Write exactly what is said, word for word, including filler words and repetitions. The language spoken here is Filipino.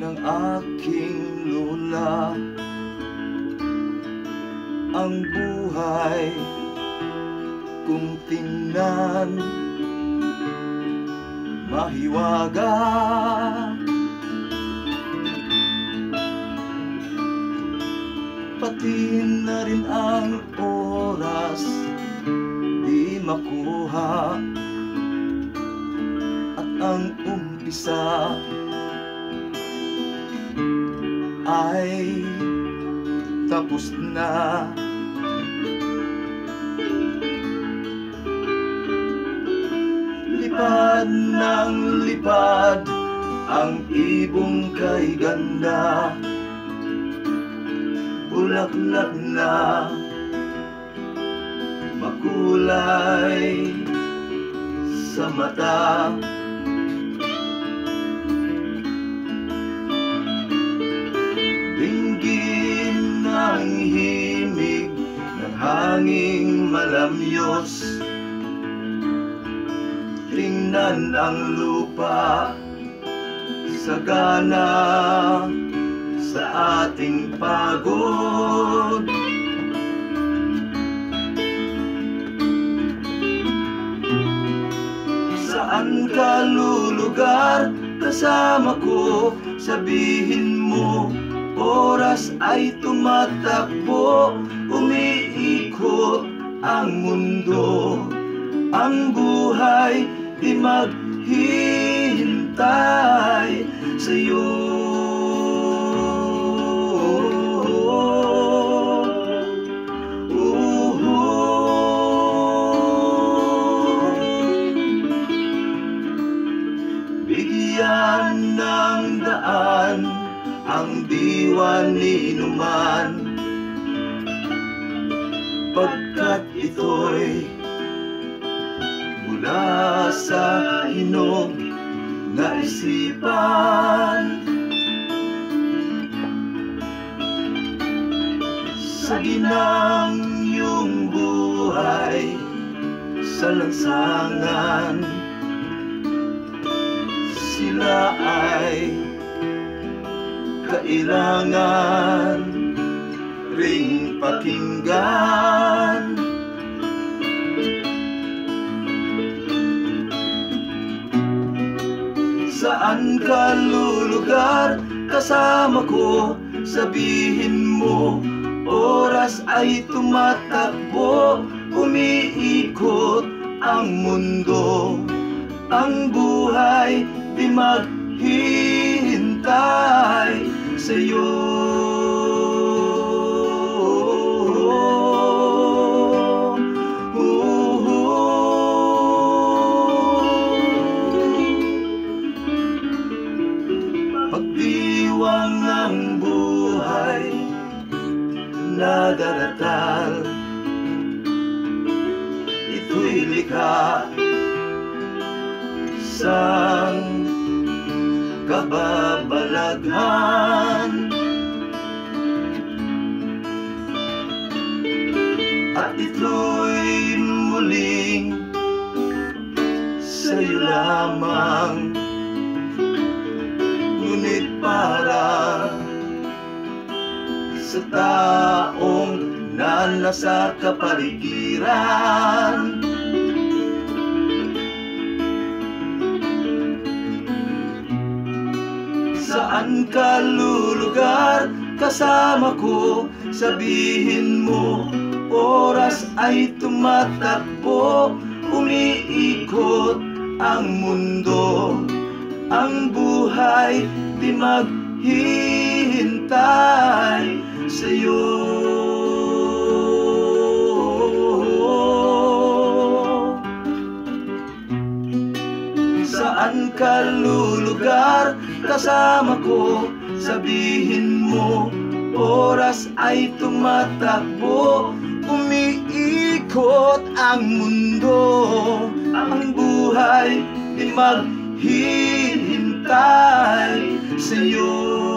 ng aking lola. Ang buhay kung tingnan mahiwaga, pati na rin ang oras di makuha, at ang umpisa ay tapos na. Lipad ng lipad ang ibong kay ganda, bulaklak na makulay sa mata. Dinggin ng himig ng hanging malamyos, tingnan ang lupa sagana sa ating pagod. Saan ka lulugar kasama ko? Sabihin mo, oras ay tumatakbo, umiikot ang mundo. Ang buhay di maghihintay sa'yo. Bigyan ng daan ang diwa ni numan, pagkat ito'y mula sa hinog na isipan. Sa ginang iyong buhay sa lansangan, sila ay kailangan ring pakinggan. Saan ka lulugar kasama ko? Sabihin mo, oras ay tumatakbo, umiikot ang mundo. Ang buhay di maghihintay sa'yo. Pagdiwang ng buhay na daratal, ito'y likha sang kababalaghan, at ito'y muling sa'yo lamang. Ngunit para sa taong na nasa kapaligiran, saan ka lulugar kasama ko? Sabihin mo, oras ay tumatakbo, umiikot ang mundo. Ang buhay di maghihintay sa'yo. Saan ka lulugar kasama ko? Sabihin mo, oras ay tumatakbo, umiikot ang mundo. Ang buhay di maghihintay sa'yo.